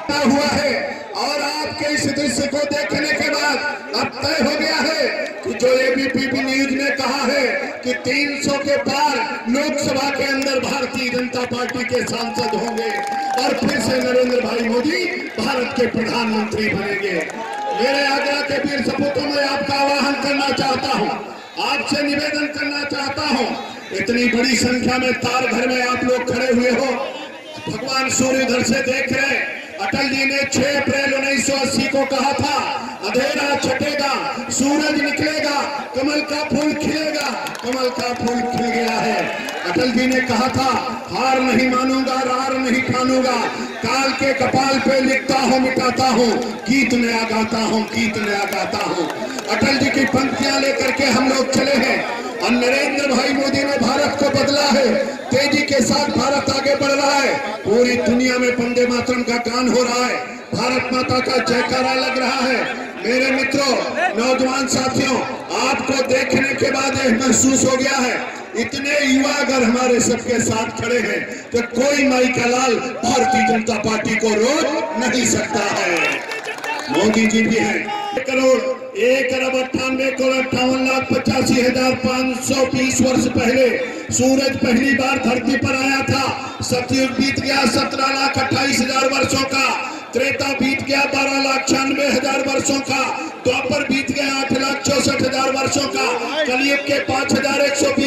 हुआ है और आपके इस दृश्य को देखने के बाद अब तय हो गया है कि जो एबीपी न्यूज ने कहा है कि 300 के पार लोकसभा के अंदर भारतीय जनता पार्टी के सांसद होंगे और फिर से नरेंद्र भाई मोदी भारत के प्रधानमंत्री बनेंगे। मेरे आगरा के वीर सपूतों में आपका आह्वान करना चाहता हूँ, आपसे निवेदन करना चाहता हूँ, इतनी बड़ी संख्या में तार घर में आप लोग खड़े हुए हो, भगवान सूर्य उधर से देख रहे। अटल जी ने 6 अप्रैल 1980 को कहा था, अंधेरा छटेगा, सूरज निकलेगा, कमल का फूल खिलेगा। कमल का फूल खिल गया है। अटल जी ने कहा था, हार नहीं मानूंगा, रार नहीं ठानूंगा, काल के कपाल पे लिखता हूँ, मिटाता हूँ, गीत नया गाता हूँ, गीत नया गाता हूँ। अटल जी की पंक्तियां लेकर के हम लोग चले हैं और नरेंद्र भाई मोदी ने भारत को बदला है। तेजी के साथ भारत आगे बढ़ रहा है। पूरी दुनिया में वंदे मातरम का गान हो रहा है, भारत माता का जयकारा लग रहा है। मेरे मित्रों, नौजवान साथियों, आपको देखने के बाद यह महसूस हो गया है, इतने युवा अगर हमारे सबके साथ खड़े हैं तो कोई माई का लाल भारतीय जनता पार्टी को रोक नहीं सकता है। मोदी जी भी हैं। 1,98,58,85,520 वर्ष पहले सूरज पहली बार धरती पर आया था। सतयुग बीत गया 17,28,000 वर्षों का, त्रेता बीत गया 12,96,000 वर्षों का, द्वापर बीत गया 8,64,000 वर्षों का, कलयुग के 5,120